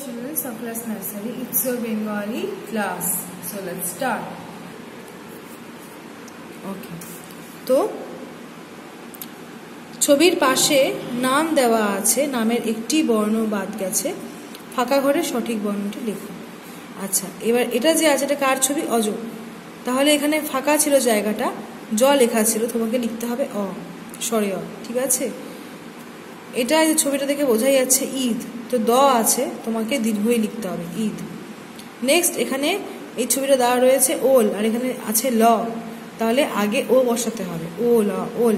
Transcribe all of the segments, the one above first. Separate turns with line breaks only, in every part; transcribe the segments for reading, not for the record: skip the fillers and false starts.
children of class nursery. It's your Bengali class. So let's start. Okay. তো ছবির পাশে নাম দেওয়া আছে, নামের একটি বর্ণ বাদ গেছে, ফাঁকা ঘরে সঠিক বর্ণটি লিখুন। আচ্ছা, এবার এটা যে আছে এটা কার ছবি? অজ। তাহলে এখানে ফাঁকা ছিল জায়গাটা, জ লেখা ছিল, তোমাকে লিখতে হবে অ, সরে অ। ঠিক আছে, এটা যে ছবিটা দেখে বোঝাই যাচ্ছে ঈদ, তো দ আছে, তোমাকে দীর্ঘই লিখতে হবে ঈদ। নেক্সট এখানে এই ছবিটা দেওয়া রয়েছে ওল, আর এখানে আছে ল, তাহলে আগে ও বসাতে হবে, ও ল ওল।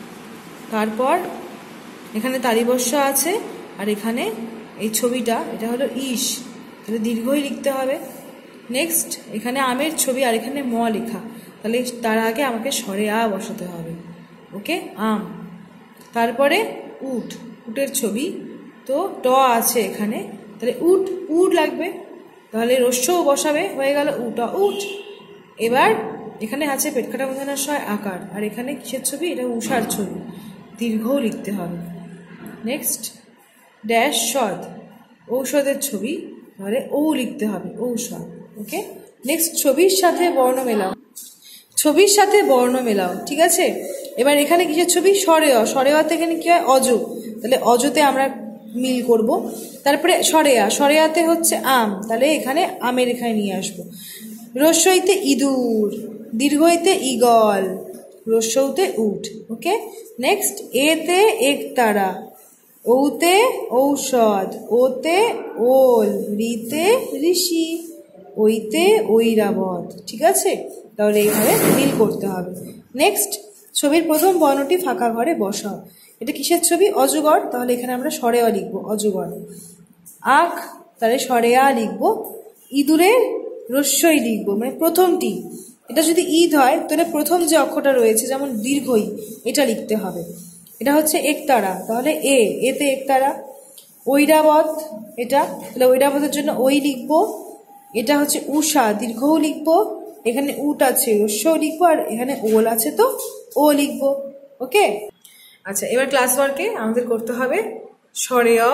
তারপর এখানে তালিবর্ষ আছে, আর এখানে এই ছবিটা এটা হলো ইস, তাহলে দীর্ঘই লিখতে হবে। নেক্সট এখানে আমের ছবি, আর এখানে ম লেখা, তাহলে তার আগে আমাকে স্বরে আ বসাতে হবে। ওকে, আম। তারপরে উট, উটের ছবি, তো ট আছে এখানে, তাহলে উট উট লাগবে, তাহলে রস্যও বসাবে, হয়ে গেল উট উট। এবার এখানে আছে পেটকাটা মূর্ধন্য ষ আকার, আর এখানে কিসের ছবি? এটা উষার ছবি, দীর্ঘও লিখতে হবে। নেক্সট ড্যাশ সদ, ঔষধের ছবি, তাহলে ও লিখতে হবে ঔষধ। ওকে, নেক্সট ছবির সাথে বর্ণ মেলাও, ছবির সাথে বর্ণ মেলাও। ঠিক আছে, এবার এখানে কিসের ছবি? সরে অ, সরে অতে এখানে কি হয়? অজ, তাহলে অজতে আমরা মিল করব। তারপরে সরেয়া, সরেয়াতে হচ্ছে আম, তাহলে এখানে আমের এখানে নিয়ে আসবো। রস্যইতে ইঁদুর, দীর্ঘইতে ইগল, রস্যৌতে উট। ওকে, নেক্সট এতে একতারা, ঔতে ঔষধ, ওতে ওল, রিতে ঋষি, ওইতে ঐরাবত। ঠিক আছে, তাহলে এইভাবে মিল করতে হবে। নেক্সট ছবির প্রথম বর্ণটি ফাঁকা ঘরে বসাও। এটা কিসের ছবি? অজগর, তাহলে এখানে আমরা সরে অ লিখবো অজগর। আখ, তাহলে সরে আ লিখবো। ইঁদুরের রস্যই লিখবো, মানে প্রথমটি। এটা যদি ঈদ হয় তাহলে প্রথম যে অক্ষরটা রয়েছে, যেমন দীর্ঘই, এটা লিখতে হবে। এটা হচ্ছে একতারা, তাহলে এতে একতারা। ঐরাবত, এটা তাহলে ঐরাবতের জন্য ওই লিখবো। এটা হচ্ছে উষা, দীর্ঘও লিখবো, এখানে উট আছে রস্যও লিখবো, আর এখানে ওল আছে তো ও লিখবো। ওকে, আচ্ছা, এবার ক্লাস ওয়ার্কে আমাদের করতে হবে সরে অ,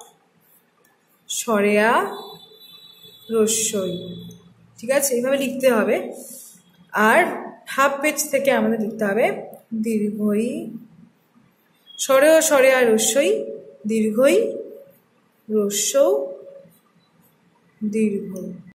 সরে আ, রস্যই। ঠিক আছে, এইভাবে লিখতে হবে। আর হাফ পেজ থেকে আমাদের লিখতে হবে দীর্ঘই, সরে অ, সরে আ, রস্যই, দীর্ঘই, রস্য, দীর্ঘ।